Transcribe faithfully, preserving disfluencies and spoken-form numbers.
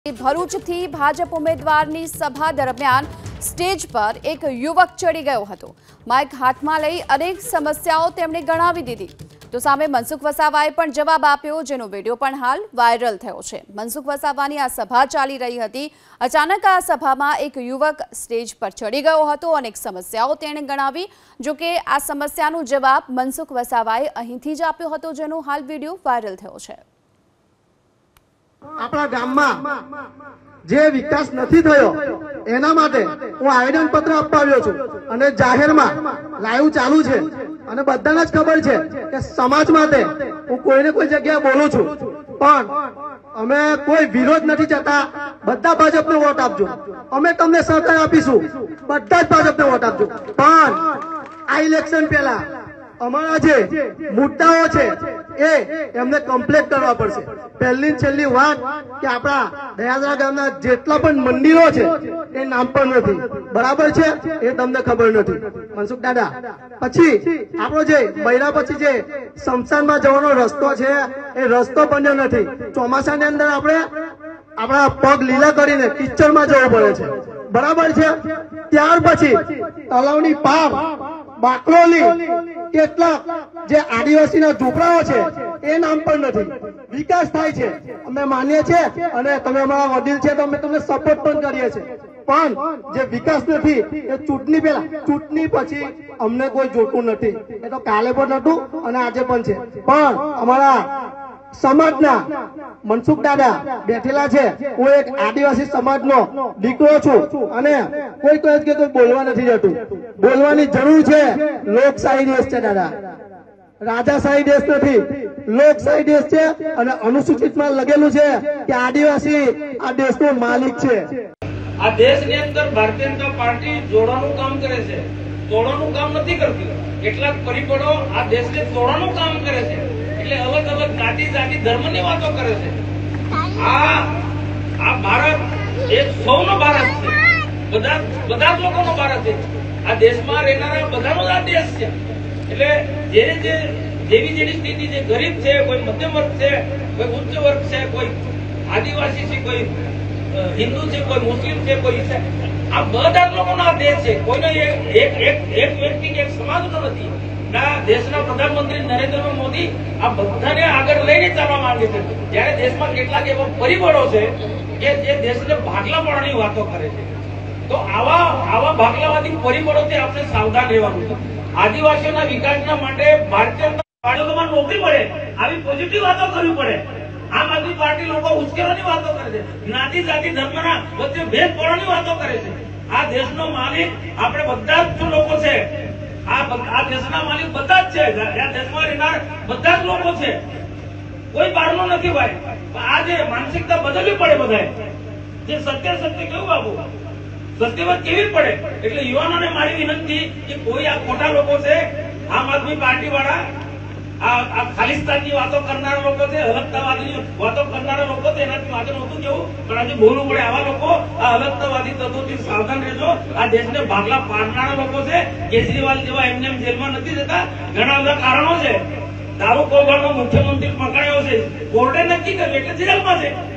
ભરૂચથી ભાજપ ઉમેદવારની સભા દરમિયાન સ્ટેજ પર એક યુવક ચડી ગયો હતો। માઇક હાથમાં લઈ અનેક સમસ્યાઓ તેમણે ગણાવી દીધી તો સામે મનસુખ વસાવાએ પણ જવાબ આપ્યો, જેનો વિડીયો પણ હાલ વાયરલ થયો છે। મનસુખ વસાવાની આ સભા ચાલી રહી હતી। અચાનક આ સભામાં એક યુવક સ્ટેજ પર ચડી ગયો હતો। અનેક સમસ્યાઓ તેણે ગણાવી, જો કે આ સમસ્યાનો જવાબ મનસુખ વસાવાએ અહીંથી જ આપ્યો હતો, જેનો હાલ વિડીયો વાયરલ થયો છે। આપણા ગામમાં જે વિકાસ નથી થયો એના માટે હું આવેદન પત્ર આપવા આવ્યો છું અને જાહેરમાં લાઈવ ચાલુ છે અને બધાને જ ખબર છે કે સમાજ માટે હું કોઈને કોઈ જગ્યાએ બોલું છું, પણ અમે કોઈ વિરોધ નથી જતા। બધા ભાજપને વોટ આપજો, અમે તમને સહકાર આપીશું, બધા જ ભાજપને વોટ આપજો। પણ આ ઇલેક્શન પહેલા અમારા જે મુદ્દાઓ છે એ એમને કમ્પ્લીટ કરવા પડશે। પહેલી છેલ્લી વાત કે આપણા દયાદરા ગામના જેટલા પણ મંદિરો છે એ નામ પણ નથી, બરાબર છે, એ તમને ખબર નથી મનસુખ દાદા। પછી આપણો જે બૈરા પછી જે શમશાનમાં જવાનો રસ્તો છે એ રસ્તો બન્યો નથી। ચોમાસાની અંદર આપણે આપણા પગ લીલા કરીને કિચડમાં જવું પડે છે, બરાબર છે। ત્યાર પછી તલાવની પાર બાકરોલી કેટલાક જે આદિવાસીના ઝૂંપડાઓ છે એ નામ પણ નથી। વિકાસ થાય છે, અમે માનીએ છીએ અને તમે અમારા વડીલ છે તો અમે તમને સપોર્ટ પણ કરીએ છીએ, પણ જે વિકાસ નથી એ ચૂંટણી પહેલા ચૂંટણી પછી અમને કોઈ જોતું નથી। એ તો કાલે પણ નતું અને આજે પણ છે, પણ અમારા સમાજના મનસુખ દાદા બેઠેલા છે। હું એક આદિવાસી સમાજનો દીકરો છું અને કોઈ કોઈ કે કોઈ બોલવા નથી જતું, બોલવાની જરૂર છે। લોકશાહી દેશ છે દાદા, રાજાશાહી દેશ નથી, લોકશાહી દેશ છે અને અનુસૂચિતમાં લગેલું છે કે આદિવાસી આ દેશનો માલિક છે। આ દેશની અંદર ભારતીય જનતા પાર્ટી જોડવાનું કામ કરે છે, તોડવાનું કામ નથી કરતી। કેટલાક પરિબળો આ દેશને તોડવાનું કામ કરે છે, એટલે અલગ અલગ જાતિ જાતિ ધર્મની વાતો કરે છે। આ આ ભારત એક સૌનો ભારત છે, બધા બધા લોકોનો ભારત છે। આ દેશમાં રહેનારા બધાનો આ દેશ છે, એટલે જે જે જેવી જેવી સ્થિતિ છે, ગરીબ છે, કોઈ મધ્યમ વર્ગ છે, કોઈ ઉચ્ચ વર્ગ છે, કોઈ આદિવાસી છે, કોઈ હિન્દુ છે, કોઈ મુસ્લિમ છે, કોઈ ઈસાઈ, આ બધા લોકોનો આ દેશ છે। કોઈનો એક એક એક વ્યક્તિ કે એક સમાજનો નથી। દેશના પ્રધાનમંત્રી નરેન્દ્ર મોદી આ બધાને આગળ લઈને ચાલવા માંગે છે, જ્યારે દેશમાં કેટલાક એવા પરિબળો છે કે જે દેશને ભાગલા પાડવાની વાતો કરે છે। તો આવા આવા ભાગલાવાદી પરિબળોથી આપણે સાવધાન રહેવાનું છે। આદિવાસીઓના વિકાસના માટે ભારતીય જનતા પાર્ટીમાં નોકરી મળે આવી પોઝિટિવ વાતો કરવી પડે। આમ આદમી પાર્ટી લોકો ઉશ્કેરવાની વાતો કરે છે, જ્ઞાતિ જાતિ ધર્મના વચ્ચે ભેદ પાડવાની વાતો કરે છે। આ દેશનો માલિક આપણે બધા જ લોકો છે, આ દેશના માલિક બધા જ છે, આ દેશમાં રહેનાર બધા જ લોકો છે, કોઈ બહારનો નથી ભાઈ। આ જે માનસિકતા બદલવી પડે બધાએ, જે સત્ય સત્ય કેવું બાબુ સત્યવાદ કેવી પડે। એટલે યુવાનોને મારી વિનંતી કે કોઈ આ ખોટા લોકો છે, આમ આદમી પાર્ટી વાળા આ ખાલિસ્તાનની વાતો કરનારા લોકો છે, અલગતાવાદની વાતો કરનારા લોકો છે, એનાથી માથે નહોતું કેવું, પણ આજે બોલવું પડે। આવા લોકો આ અલગતાવાદી તત્વોથી સાવધાન રહેજો। આ દેશને ભાગલા પાડનારા લોકો છે, કેજરીવાલ જેવા એમને જેલમાં નથી જતા, ઘણા બધા કારણો છે। દારૂ કૌભાંડનો મુખ્યમંત્રી પકડાયો છે, કોર્ટે નક્કી કર્યું એટલે જેલમાં છે।